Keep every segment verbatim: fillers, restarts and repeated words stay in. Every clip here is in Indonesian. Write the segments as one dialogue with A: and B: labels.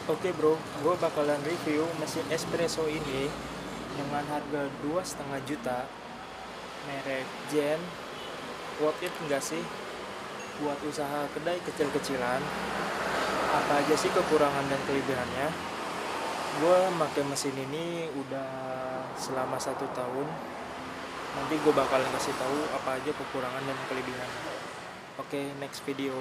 A: Oke bro, gue bakalan review mesin espresso ini dengan harga dua setengah juta, merek Gen. Worth it enggak sih buat usaha kedai kecil-kecilan? Apa aja sih kekurangan dan kelebihannya? Gue pakai mesin ini udah selama satu tahun. Nanti gue bakalan kasih tahu apa aja kekurangan dan kelebihannya. Oke, next video.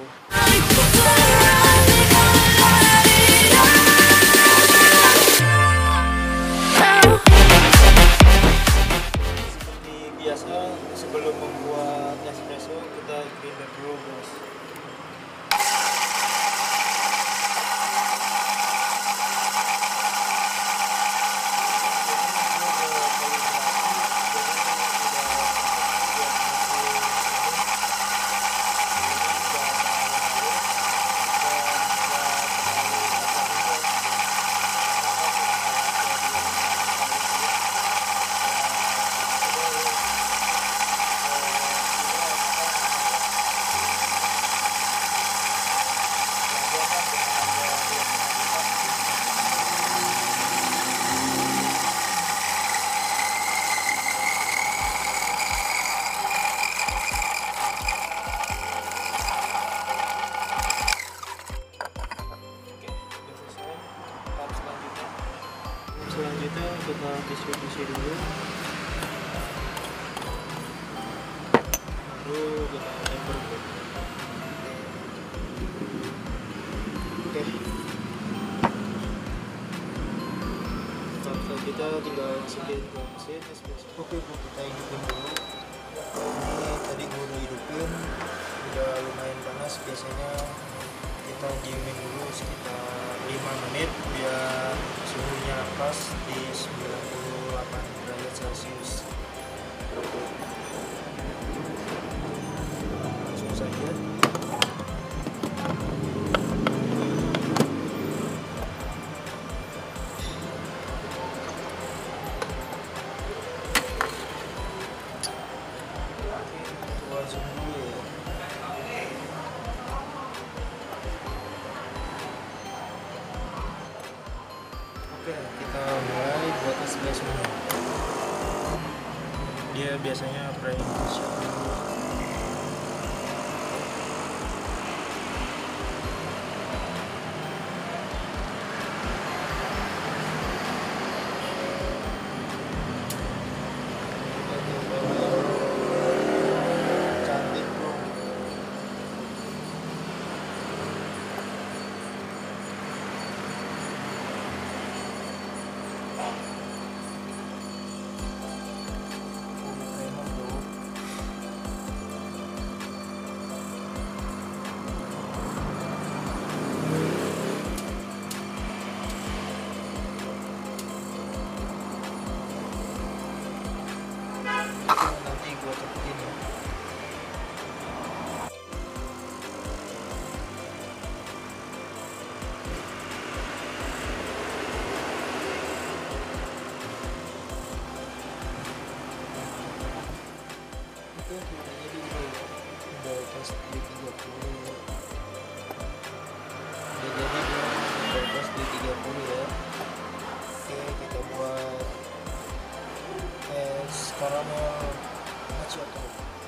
A: Seperti biasa, sebelum membuat espresso kita grinder dulu, bos. Selanjutnya kita distribusi dulu, baru kita temper dulu. Oke, setelah kita tinggal masukin ke mesin espresso. Oke, kita hidupin dulu. Ini tadi gue udah hidupin, udah lumayan panas. Biasanya kita diemin dulu sekitar lima menit biar suhunya pas di sembilan puluh delapan derajat celcius. Langsung saja. Langsung dulu ya. Oke, kita mulai buat espresso. Dia biasanya pre-infusion dulu. Cantik bro. Nanti gue cepetin ya. Oke, warnanya dia juga udah pas di tiga puluh. Udah jadi dia udah pas di tiga puluh ya. Oke, kita buat es karamel macchiato.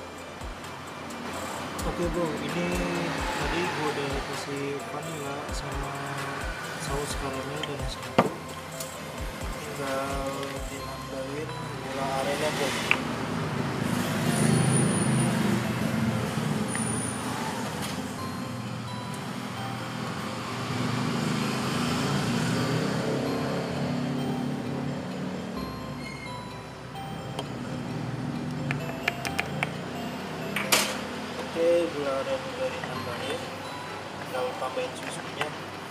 A: Oke bro, ini tadi gue udah kasih vanilla sama saus karamel dan es batu. Tinggal dinambahin gula arennya bro. Oke, gula aren udah ditambahin, tinggal tambahin susunya.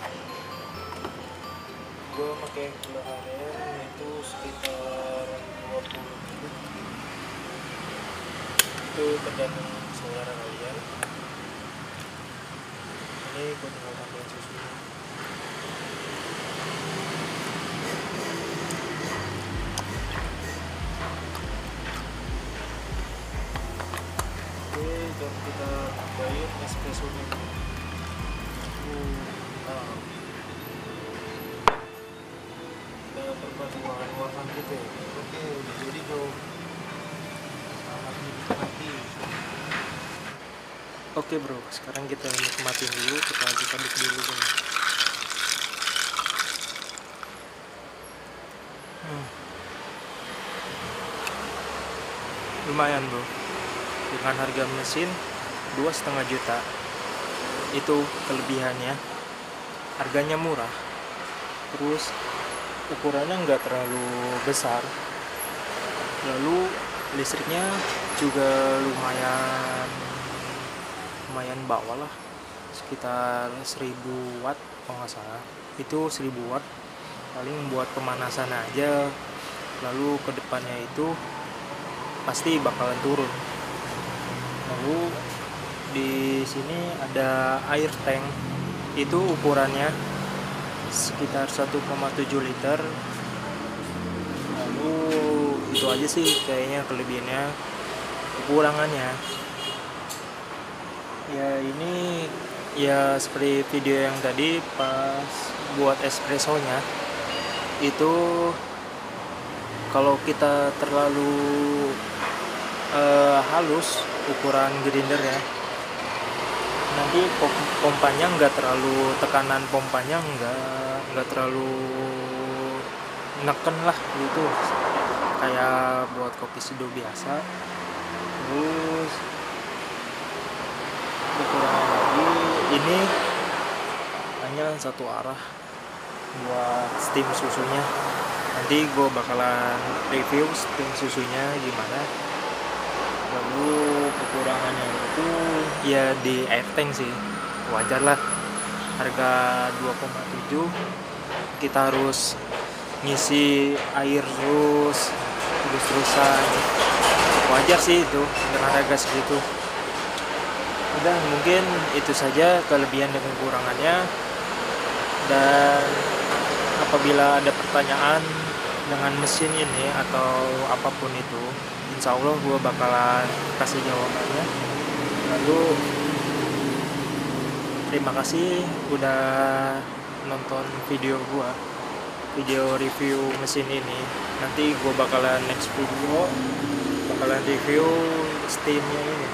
A: Gue pakai gula aren itu sekitar dua puluh ribu. Itu tergantung selera kalian. Ini gue tinggal tambahin susunya. Oke, dan kita tambahin espresso nya. Uh, nah. bukan uang-uangan gitu ya.
B: Oke, jadi dong. Selamat menikmati.
A: Oke bro, sekarang kita nikmatin dulu, kita aduk-aduk dulu bro. Hmm. Lumayan bro, dengan harga mesin dua setengah juta. Itu kelebihannya, harganya murah, terus ukurannya nggak terlalu besar, lalu listriknya juga lumayan lumayan bawah lah, sekitar seribu watt kalau nggak salah. Itu seribu watt paling buat pemanasan aja, lalu kedepannya itu pasti bakalan turun. Lalu di sini ada air tank, itu ukurannya sekitar satu koma tujuh liter. Lalu itu aja sih kayaknya kelebihannya. Kekurangannya ya ini, ya seperti video yang tadi pas buat espressonya itu, kalau kita terlalu uh, halus ukuran grinder ya, nanti pompanya nggak terlalu, tekanan pompanya nggak nggak terlalu neken lah gitu, kayak buat kopi seduh biasa. Terus kekurangan lagi, ini hanya satu arah buat steam susunya. Nanti gue bakalan review steam susunya gimana. Lalu kekurangannya itu ya di air tank sih, wajar lah, harga dua koma tujuh kita harus ngisi air terus terus terusan, wajar sih itu dengan harga segitu. Udah, mungkin itu saja kelebihan dan kekurangannya. Dan apabila ada pertanyaan dengan mesin ini atau apapun itu, insya Allah gue bakalan kasih jawabannya. Lalu terima kasih udah nonton video gue, video review mesin ini. Nanti gue bakalan next video bakalan review steamnya ini.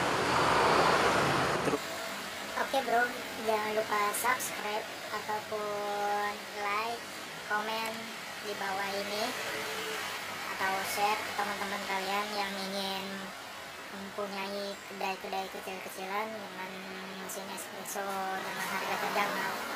A: Terus
C: Oke bro, jangan lupa subscribe ataupun like, komen di bawah ini, atau share ke teman-teman kalian yang ingin mempunyai kedai-kedai kecil-kecilan dengan mesin espresso dengan harga terjangkau.